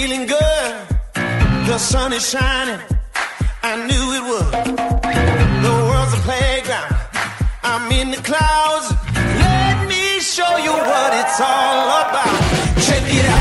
feeling good. The sun is shining. I knew it would. The world's a playground. I'm in the clouds. Let me show you what it's all about. Check it out.